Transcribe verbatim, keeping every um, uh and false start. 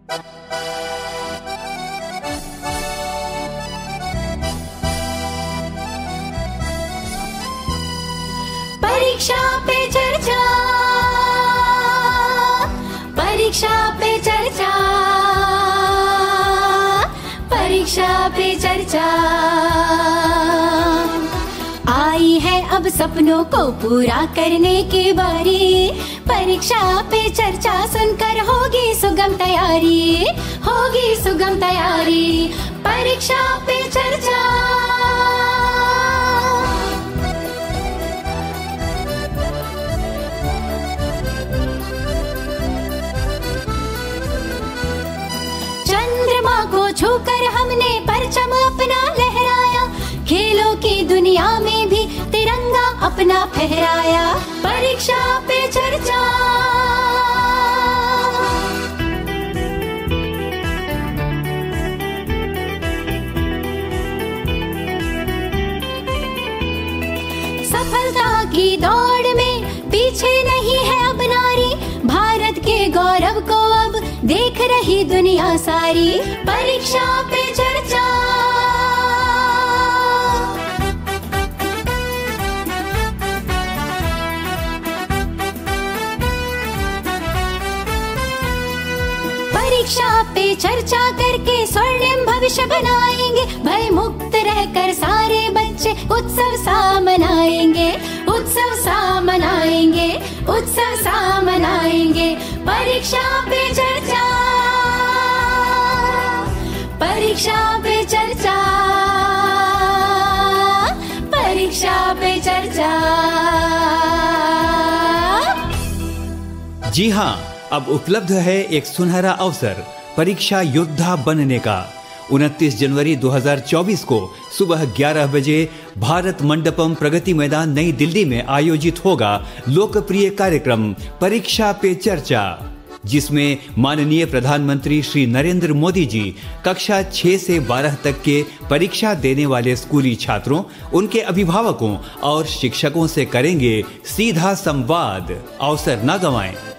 परीक्षा पे चर्चा, परीक्षा पे चर्चा, परीक्षा पे चर्चा। आई है अब सपनों को पूरा करने की बारी, परीक्षा पे चर्चा सुनकर होगी सुगम तैयारी, होगी सुगम तैयारी। परीक्षा पे चर्चा, चंद्रमा को छूकर हमने परचम अपना लहराया, खेलों की दुनिया में भी तिरंगा अपना फहराया। परीक्षा पे चर्चा, सफलता की दौड़ में पीछे नहीं है अब नारी, भारत के गौरव को अब देख रही दुनिया सारी। परीक्षा पे चर्चा, परीक्षा पे चर्चा करके स्वर्णिम भविष्य बनाएंगे, भय मुक्त रहकर सारे बच्चे उत्सव सा मनाएंगे, उत्सव सा मनाएंगे, उत्सव सा मनाएंगे। परीक्षा पे चर्चा, परीक्षा पे चर्चा, परीक्षा पे चर्चा। जी हाँ, अब उपलब्ध है एक सुनहरा अवसर परीक्षा योद्धा बनने का। उनतीस जनवरी दो हज़ार चौबीस को सुबह ग्यारह बजे भारत मंडपम प्रगति मैदान नई दिल्ली में आयोजित होगा लोकप्रिय कार्यक्रम परीक्षा पे चर्चा, जिसमें माननीय प्रधानमंत्री श्री नरेंद्र मोदी जी कक्षा छह से बारह तक के परीक्षा देने वाले स्कूली छात्रों, उनके अभिभावकों और शिक्षकों से करेंगे सीधा संवाद। अवसर न गंवाएं।